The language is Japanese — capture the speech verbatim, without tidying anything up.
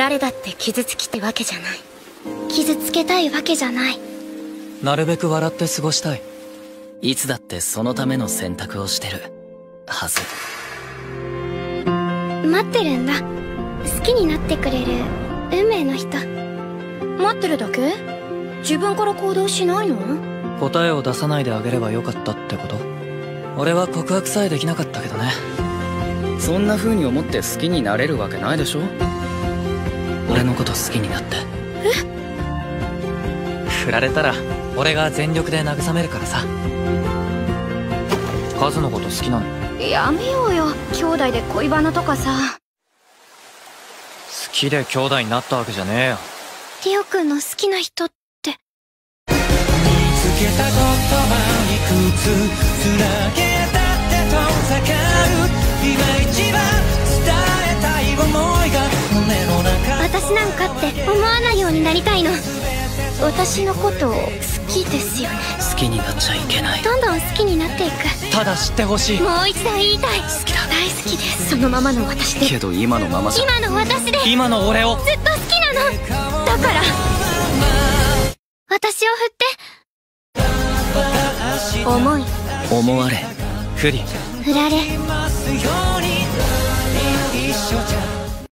誰だって傷つきってわけじゃない。 傷つけたいわけじゃない。 なるべく笑って過ごしたい。 いつだってそのための選択をしてるはず。 待ってるんだ。好きになってくれる運命の人。 待ってるだけ？自分から行動しないの？ 答えを出さないであげればよかったってこと？俺は告白さえできなかったけどね。 そんな風に思って好きになれるわけないでしょ。俺のこと好きになって。 え？振られたら俺が全力で慰めるからさ。カズのこと好きなの？ やめようよ、兄弟で恋バナとかさ。 好きで兄弟になったわけじゃねえよ。 リオくんの好きな人って。 見つけた言葉いくつつなげたって遠ざかる。今一番伝えたい想いが胸の中。 私なんかって思わないようになりたいの。 私のこと好きですよね。 好きになっちゃいけない。 どんどん好きになっていく。 ただ知ってほしい。 もう一度言いたい。 好きだ。 大好きです。そのままの私で。 けど今のままじゃ。 今の私で。 今の俺をずっと好きなの。だから私を振って。 思い、 思われ、 不利、 振られ。